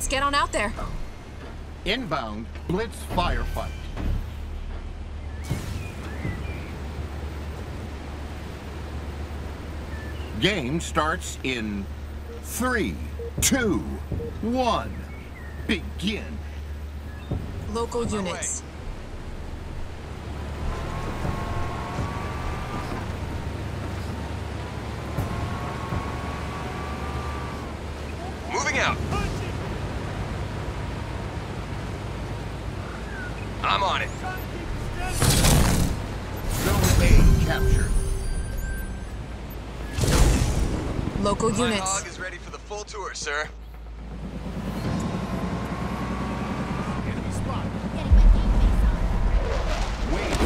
Let's get on out there. Inbound Blitz firefight. Game starts in 3, 2, 1. Begin. Local units. Moving out. I'm on it. Zone A captured. Local My units. hog is ready for the full tour, sir. Enemy spot. Getting my game face on. Wave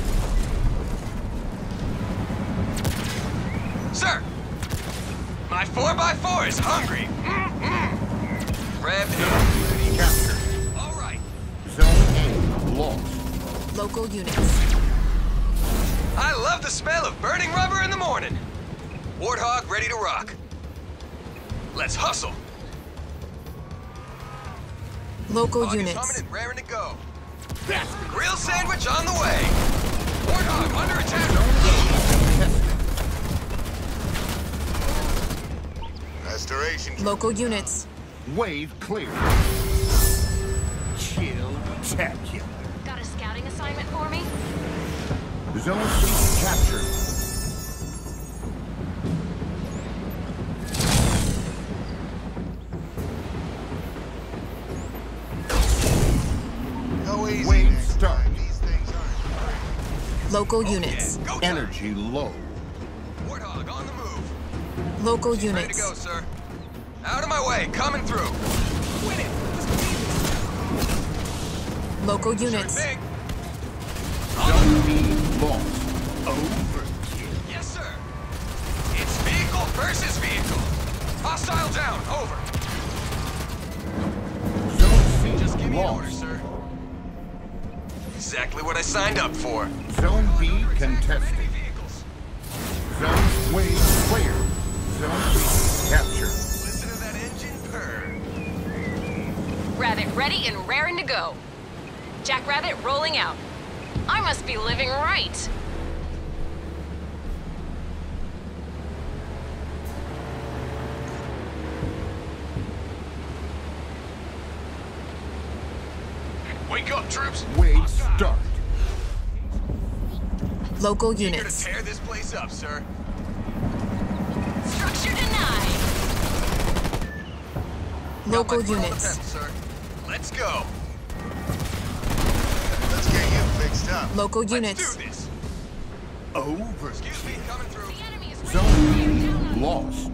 start. Sir! My 4x4 is hungry. Rev Zone B captured. All right. Zone A lost. Local units. I love the smell of burning rubber in the morning. Warthog ready to rock. Let's hustle. Local Hog is units. humming and raring to go. Grill sandwich on the way. Warthog under attack. Restoration. Local units. Wave clear. Chill tacular. Got a scouting assignment for me? Zone C captured. Go easy Wave next start. time. These things aren't. Local Oh, units. yeah. Go time. Energy low. Warthog on the move. Local Ready to units. go, sir. Out of my way, coming through. Win it. Local Sure units. thing. Zone B lost. Overkill. Yes, sir. It's vehicle versus vehicle. Hostile down. Over. Zone C Just give me an order, lost. sir. Exactly what I signed up for. Zone B Under attack from contested. enemy vehicles. Zone wave clear. Zone B captured. Listen to that engine purr. Rabbit ready and raring to go. Jackrabbit rolling out. I must be living right. Wake up, troops. Wave start. Local Eager to units. tear this place up, sir. Structure denied. Local Got my foot on the units. pedal, sir. Let's go. Let's get you fixed up. Local Let's units. do this. Over. Excuse me, coming through. The enemy is Zone B lost.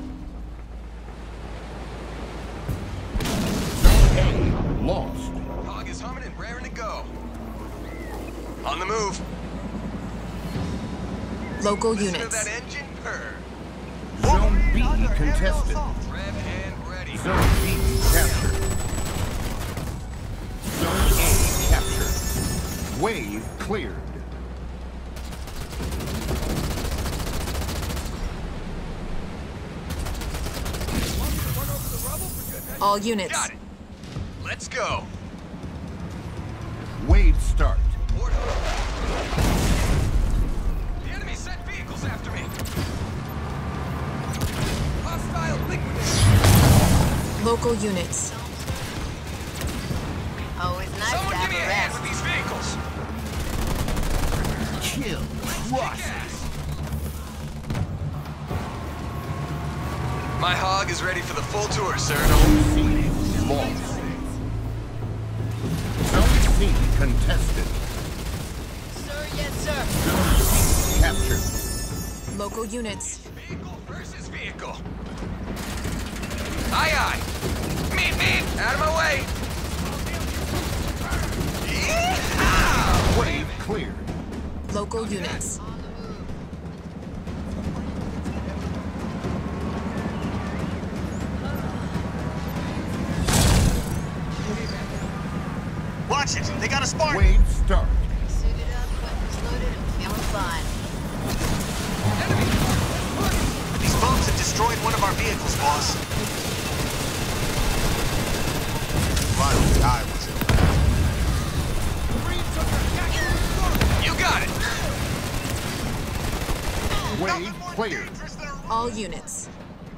Zone A lost. Hog is humming and raring to go. On the move. Local Listen to units. that engine purr. Zone B contested. Rev and ready. Zone B captured. Zone A captured. Wave cleared. All units. Got it. Let's go. Wave start. The enemy sent vehicles after me. Hostile liquidated. Local units. Always nice Someone to give have me a a hand rest. with these vehicles. Kill. Crush. Gas. My hog is ready for the full tour, sir. C lost. Zone C contested. Sir, yes, sir. Zone C captured. Local units. Vehicle versus vehicle. Aye, aye. Meet me. Out of my way. Yeehaw! Wave cleared. Local units. Watch it! They got a Spartan! Wave start. Suited up, weapons loaded, and feeling fine. These bombs have destroyed one of our vehicles, boss. finally I was in. You got it. Wave cleared. All units.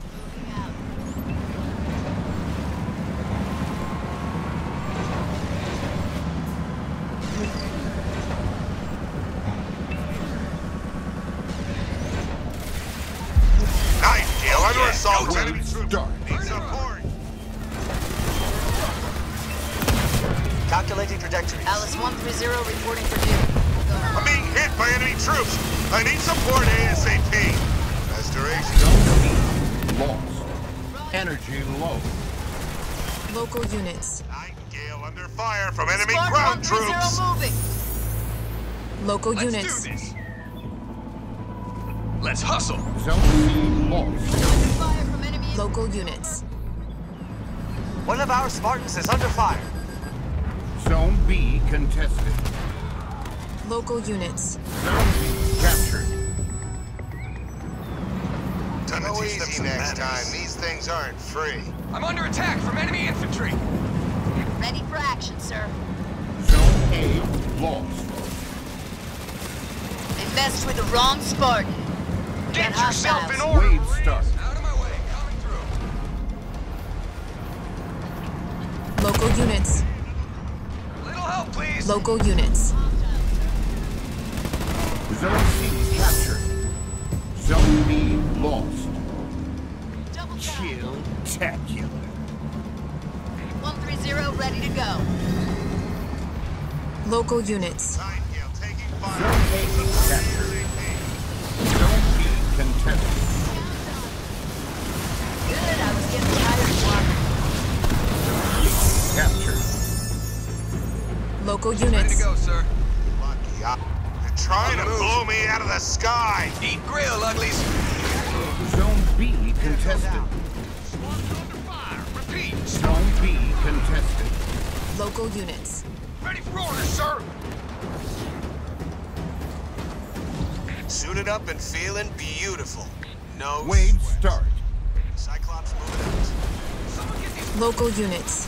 Nightingale under assault. Go, Enemy troops. Start. Need support. Calculating trajectory. Alice 130 reporting for duty. I'm being hit by enemy troops. I need support ASAP. Restoration. Zone B lost. Energy low. Local units. Nightingale under fire from enemy Spartan ground 130 troops. moving. Local Let's units. do this. Let's hustle. Zone C lost. Fire from enemy. Local units. One of our Spartans is under fire. Zone B contested. Local units. Zone B captured. Go easy next time. These things aren't free. I'm under attack from enemy infantry. Ready for action, sir. Zone A lost. They messed with the wrong Spartan. Get Got yourself in hostiles. order. Wave start. Out of my way. Coming through. Local units. Little help, please. Local units. Zone C captured. Zone B lost. Double tap. Kill-tacular. 130 ready to go. Local units. Nightingale taking fire. Zone A captured. Zone B contested. Good, I was getting tired of walking. Captured. Local Ready to units. go, sir. Lucky. They're trying to blow me out of the sky. Eat grill, uglies. Zone B contested. Under fire. Repeat. Zone B contested. Local units. Ready for orders, sir. Suited up and feeling beautiful. No Wave sweat. start. Cyclops moving out. Someone get these. Local units.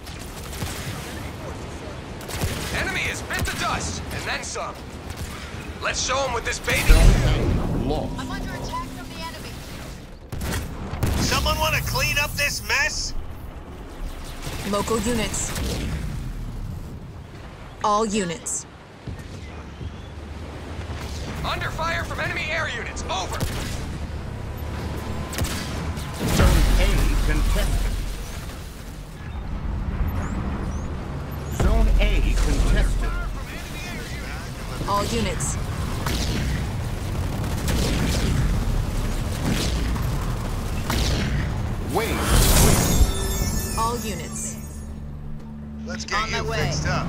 Enemy has bit the dust, and then some. Let's show them what this baby Zone is. A lost. I'm under attack from the enemy. Someone want to clean up this mess? Local units. All units. Under fire from enemy air units. Over. Zone A contested. Zone A contested. All units. Wave clear. All units. Let's get On my you way. fixed up.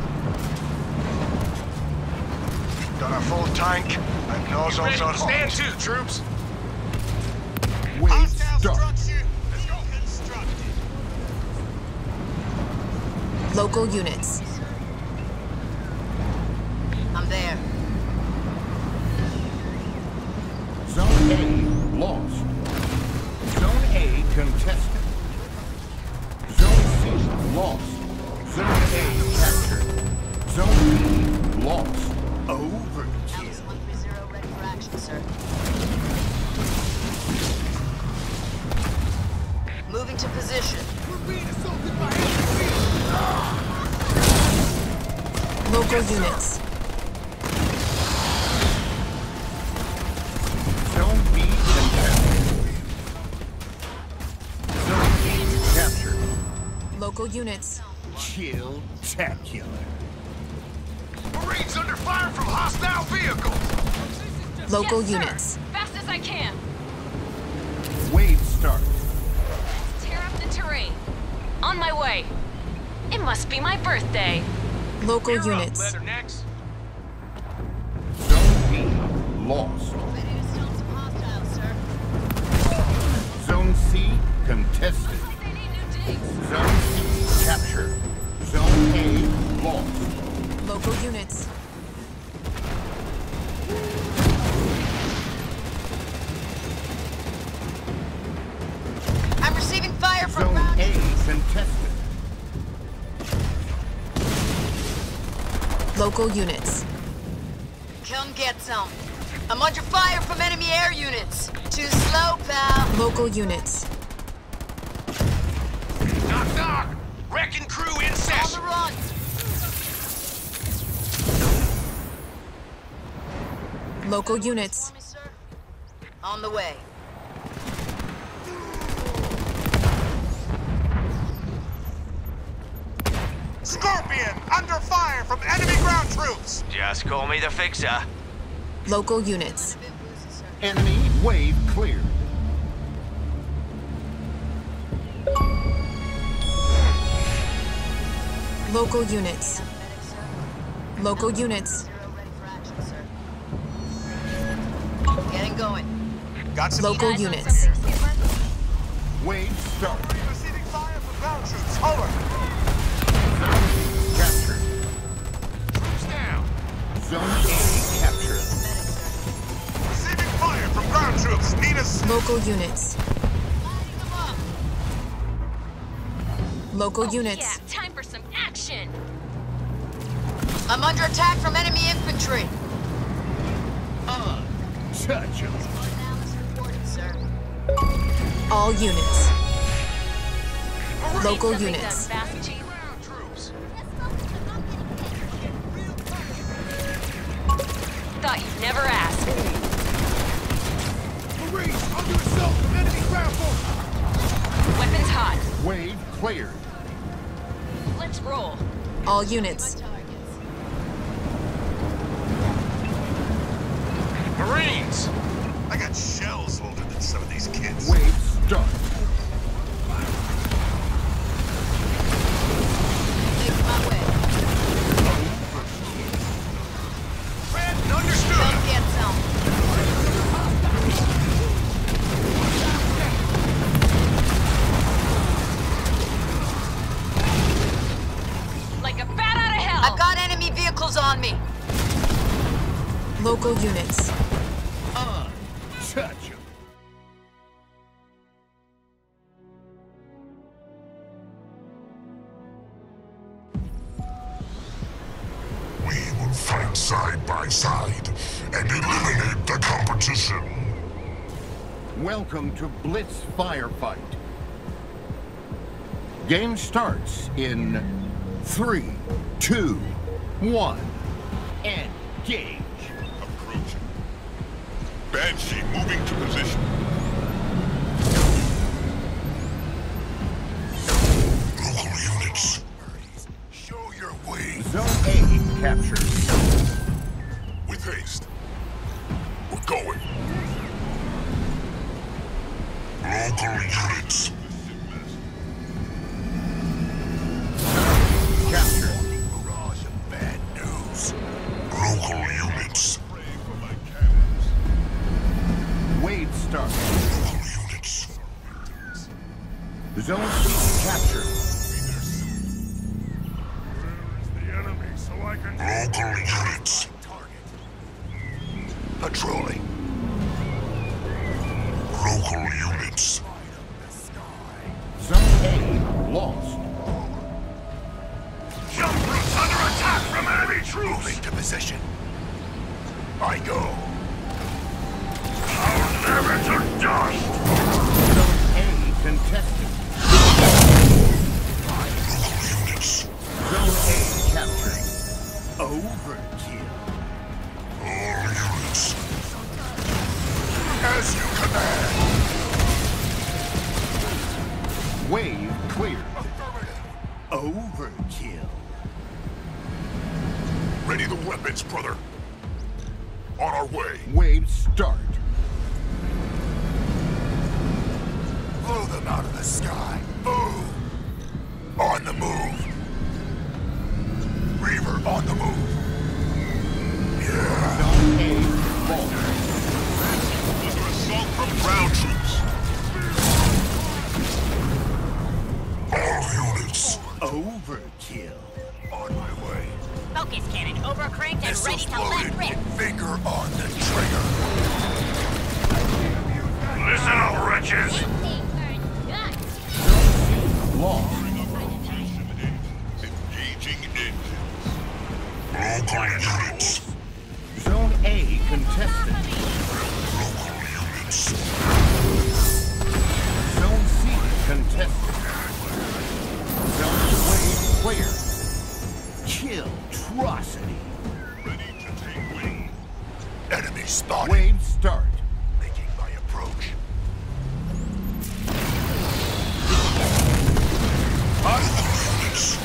Got a full tank and nozzles on Stand hot. to, troops. Wave Hostile start. structure constructed. Local units. I'm there. Zone A lost. Zone A contested. Zone C lost. Zone A captured. Zone B lost. Overkill. Alice 130 ready for action, sir. Moving to position. Local units. Zone B contested. Zone A captured. Local units. Kill-tacular. Marines under fire from hostile vehicles. Local Yes, sir. units. Fast as I can. Wave start. Tear up the terrain. On my way. It must be my birthday. Local Gear up, units. Leathernecks. Zone B lost. Ready to stop some hostiles, sir. Zone C contested. Zone C captured. Zone A lost. Local units. I'm receiving fire from Zone ground. A contested. Local units. Come get some. I'm under fire from enemy air units. Too slow, pal. Local units. Knock, knock! Wrecking crew in On the session! run. Local units. For me, sir? On the way. Scorpion, under fire from enemy ground troops! Just call me the fixer. Local units. Bit woozy, sir. Enemy wave cleared. Local units. Medic, sir. Local units. Zero ready for action, sir. Getting going. Got some Local Eyes on units. something, Skipper? Wave start. receiving fire from ground troops. Over. Captured. Troops down. Zone A captured. Medic, sir. Receiving fire from ground troops. Need a Local units. Lighting them up. Local Oh, units. Yeah, time for some action. I'm under attack from enemy infantry. Untouchable. Analysis reported, sir. All units. Need Local something units. done fast, Chief. Ground troops. Thought you'd never ask. Marines under assault from enemy ground force. Weapons hot. Wave cleared. Let's roll. All units. Marines! I got shells older than some of these kids. Wave start. Make my way. Understood! Come get some. Like a bat out of hell. I've got enemy vehicles on me. Local units. Untouchable. We will fight side by side and eliminate the competition. Welcome to Blitz Firefight. Game starts in 3, 2, 1. Engage. Approaching. Banshee moving to position. Local units. Show your way. Zone A captured. With haste. We're going. Local units. Captured. Barrage of bad news. Local units. Wave start. Local units. Zone C captured. Local units. Patrolling. Local units. Zone A lost. Jump routes under attack from enemy troops! Moving to position. I go. I'll never to dust! Zone A contested. Local units. Zone A captured. Overkill. All units. As you command. Wave cleared. Overkill. Ready the weapons, brother. On our way. Wave start. Blow them out of the sky. Boom! On the move. Reaver on the move. Yeah. Zone A lost. Under assault from ground troops. All units. Overkill. On my way. Focus cannon overcranked and ready Missiles to let loaded. rip. Finger on the trigger. Listen up, wretches. Lost. Engaging engines. Local units. Zone A contested. Local units. Zone C contested. Zone Wave clear. Kill Trocity. Ready to take wing. Enemy spotted. Wave start. Making my approach. Local units.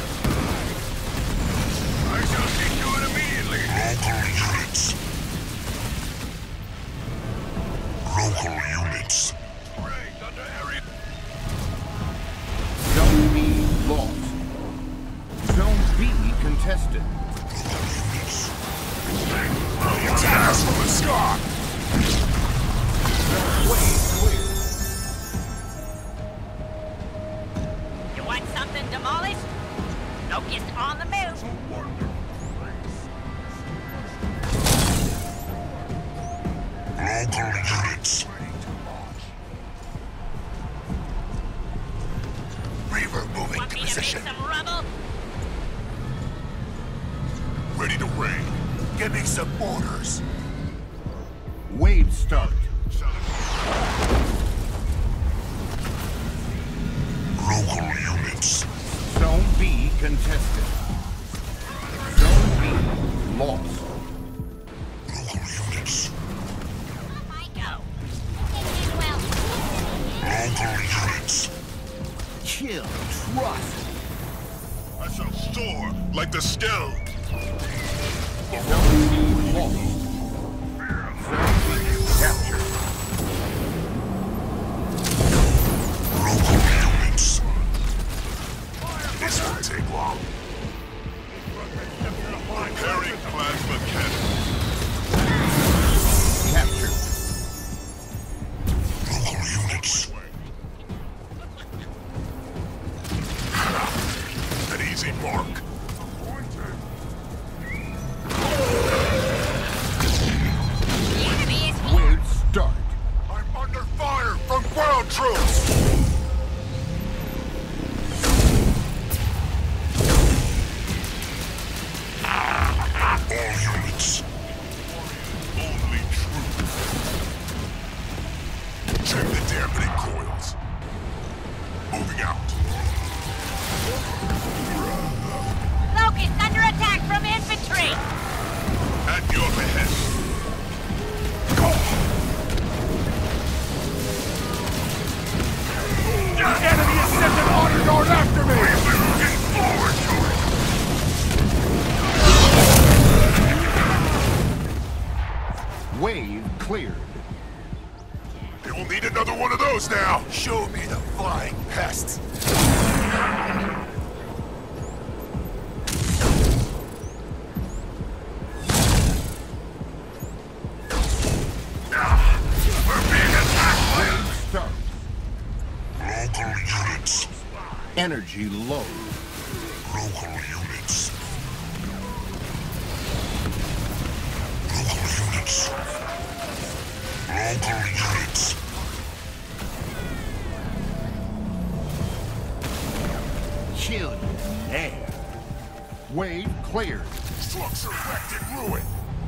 I shall see to it immediately. Local units. Local units. Raised under area. Zone B lost. Zone B contested. Units. Attack us from the sky! Zone Wave clear. You want something demolished? Locust on the move. Local units. Reaver moving Want to me to make position. some rubble? Ready to raid. Give me some orders. Wave start. Local units. Zone B contested. Zone B lost. Local units. I go. Local units. Kill Trocity. I shall soar like the Skell. Zone B lost. Zone B captured. Local units. This won't take long. Preparing plasma cannon. Captured. Local units. An easy mark. The enemy is Wave start. I'm under fire from ground troops! All units. Only truth. Check the dampening coils. Moving out. Locust under attack from infantry. At your behest. Enemy is sent an honor guard after me! We've been looking forward to it! Wave cleared. You'll need another one of those now! Show me the flying pests! We're being attacked! Wave start. Local units. Energy low. Local units. Local units. Local units. Kill you there. Wave cleared. Structure wrecked and ruined.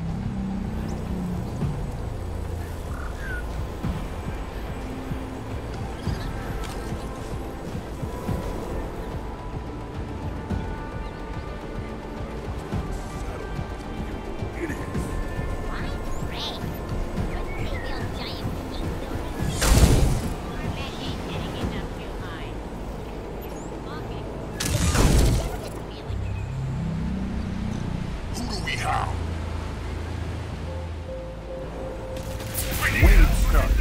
Who do we have? Wave start.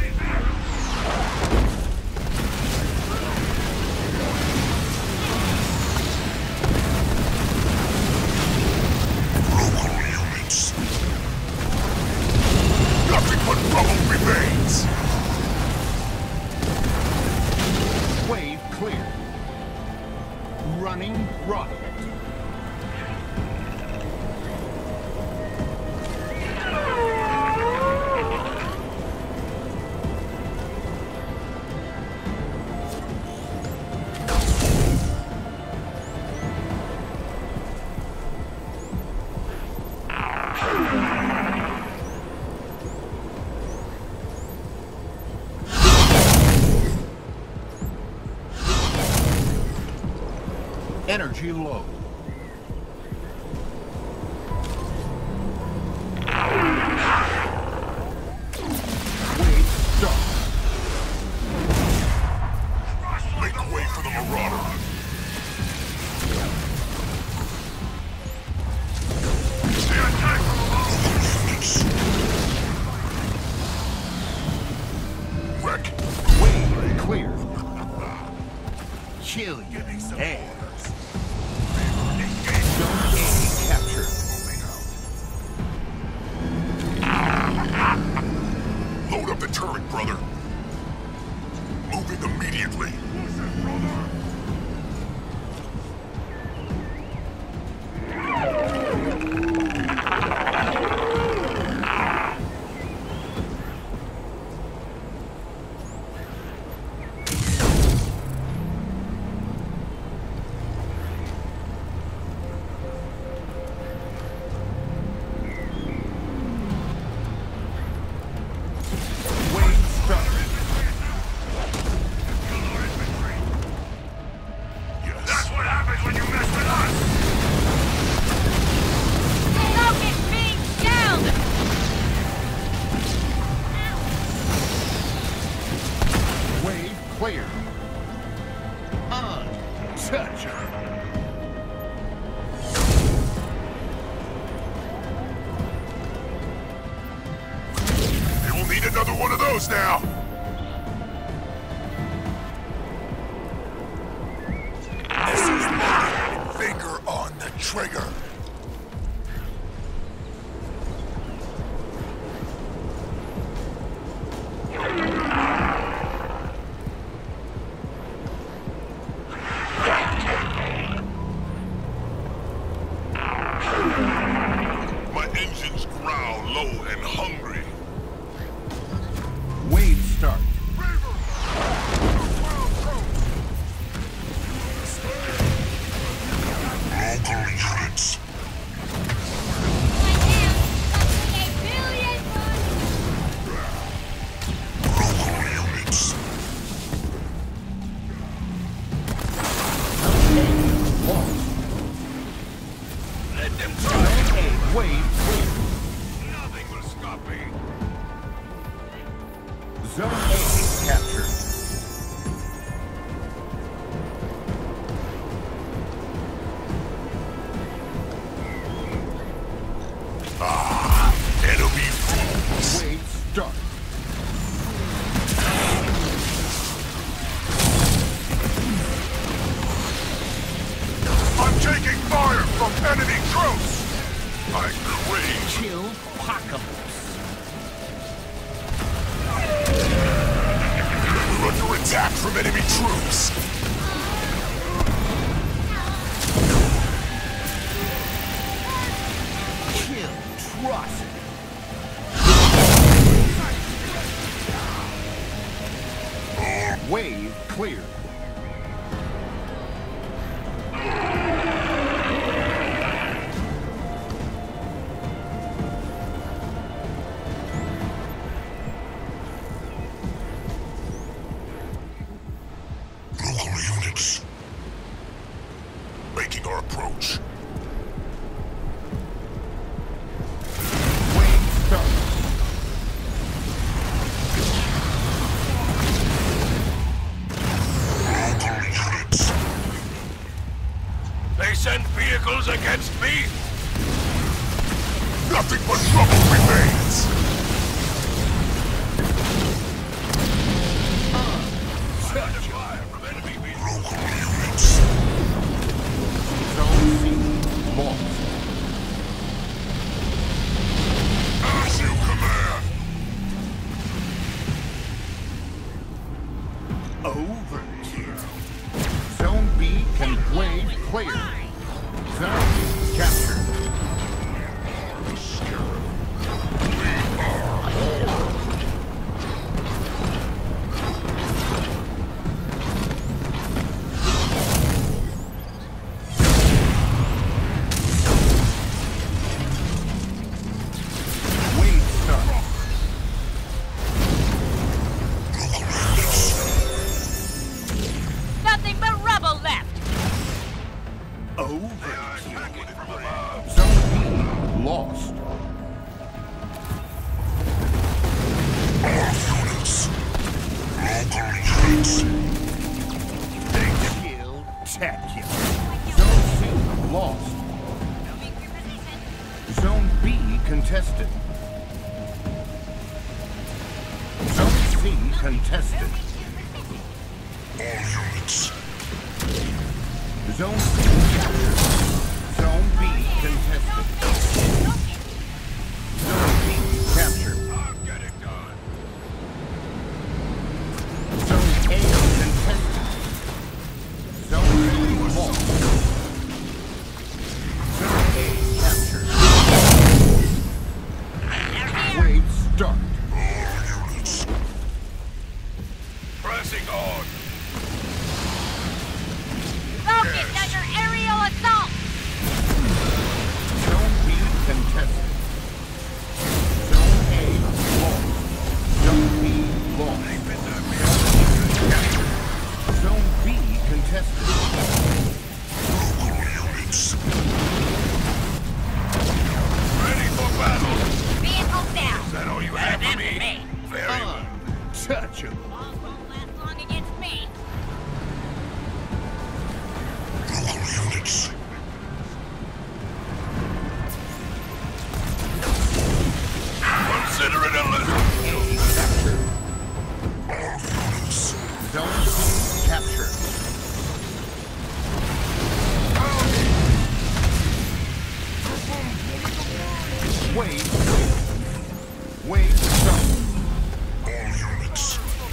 Local units. Nothing but rubble remains. Wave cleared. Running rocket. Energy low. Wait, stop. Make way for the Marauder. Wreck. Wave clear. Chill your ass. Zone A captured. Load up the turret, brother. Moving immediately. Clear. Untouchable. They will need another one of those now. This is my finger on the trigger. My engines growl low and hungry. Wave start. Local units. Local units. Let them try. Wave clear. Nothing will stop me. Zone A captured. Enemy fools. Wave start. I'm taking fire from enemy troops. I crave. Kill Apocalypse. We're under attack from enemy troops. Kill Trust. Wave clear. Local units. Making our approach. Wave start. Local units. They send vehicles against me? Nothing but trouble remains. Local units. Zone C lost. As you command. Overkill. Zone B can wave clear. Zone captured. We contested. Zone C contested. All units. Zone C captured. Zone B contested. Zone B captured. I'll get it done. Zone A contested. Zone B lost. Zone A captured. Wave start. All units. Pressing on. Focus under aerial assault! Zone B contested. Zone A lost. Zone B lost. Zone B contested. Local units. Ready for battle. Vehicle down! Is that all you have for me? Very well. Untouchable. Walls won't last long against me. Local units. Consider it a lesson. Captured. All units. Zone C captured. Wave. Wave start. All units.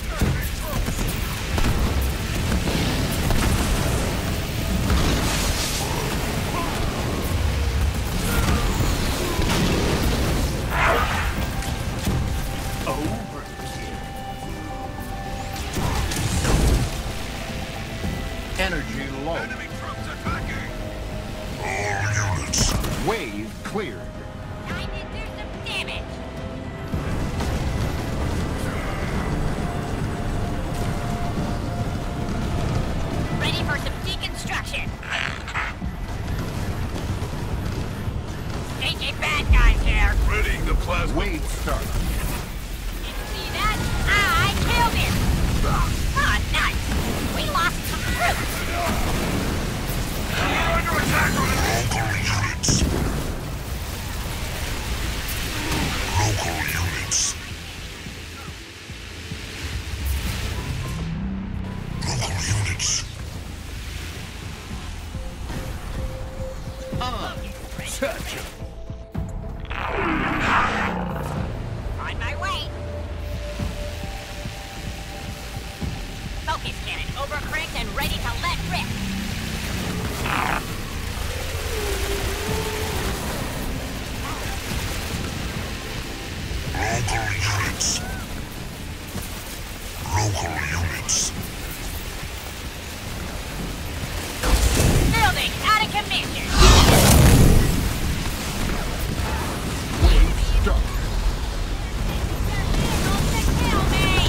Energy low. Enemy troops attacking. All units. Wave cleared. Time to do some damage! Ready for some deconstruction! Staging bad guys here! Ready the plasma. Wave start. See that? I killed him! Oh, nice! We lost some troops! Under attack on it. Local units. Local units. Local units. Untouchable. On my way! Focus cannon overcranked and ready to let rip! Local units. Local units. Building out of commission! Wave start. Vehicles to kill me!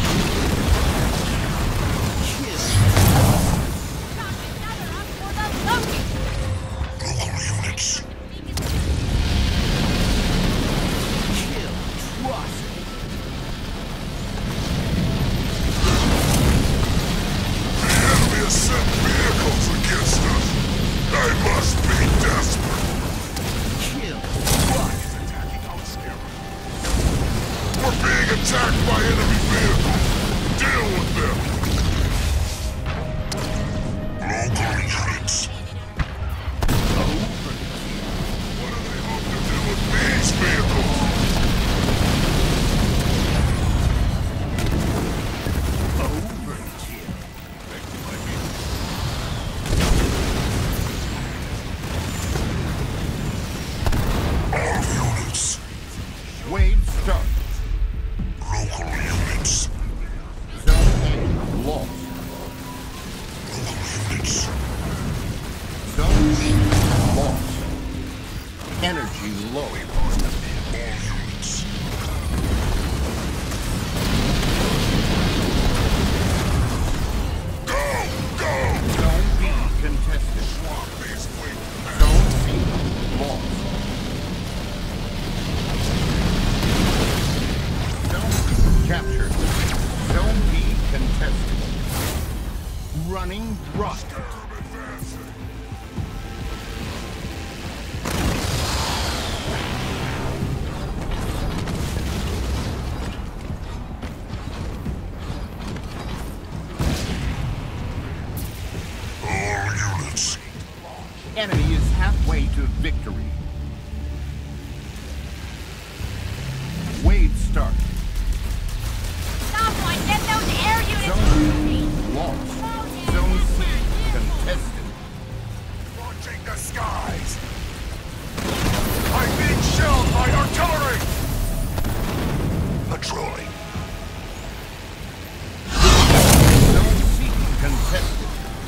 Chalk another up for the Locust! Local units. Trust. The enemy has sent vehicles against us. They must be desperate. Kill. Trust. Attacking our skill. We're being attacked by enemy vehicles. Deal with them. Local units. What do they hope to do with these vehicles? Overkill. All units. Wave start. Local units. Zone A lost. Local units. victory. Wave start. Someone get those air units Zone moving! B lost. Zone C contested. Watching the skies! I'm being shelled by artillery! Patrolling. Zone C contested.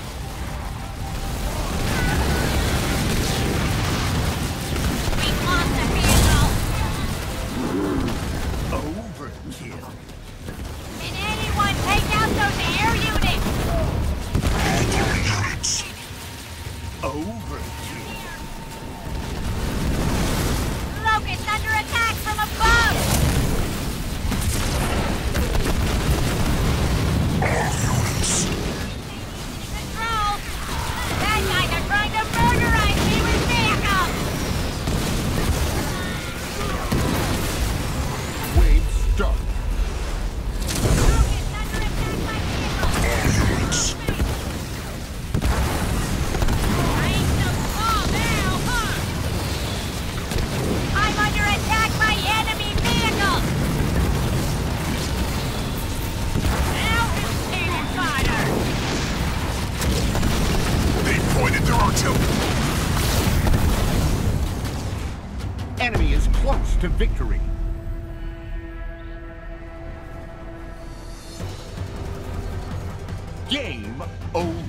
We lost a vehicle! Overkill. Can anyone take out those air units? All units. Overkill. Locust under attack from above! All units. Control! Bad guys are trying to murderize me with vehicles! Wave start. Locust under attack by vehicles! All units. I ain't so small now, huh? I'm under attack by enemy vehicles! Now who's cannon fodder? They pointed their artillery. Enemy is close to victory. Game over.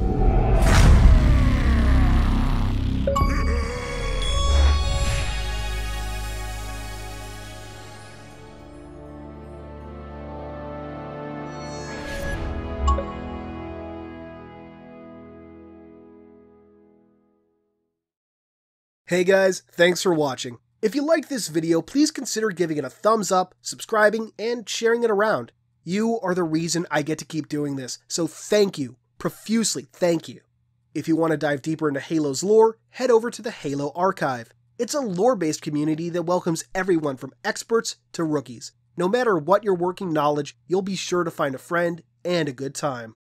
Hey guys, thanks for watching. If you liked this video, please consider giving it a thumbs up, subscribing, and sharing it around. You are the reason I get to keep doing this, so thank you, profusely thank you. If you want to dive deeper into Halo's lore, head over to the Halo Archive. It's a lore-based community that welcomes everyone from experts to rookies. No matter what your working knowledge, you'll be sure to find a friend and a good time.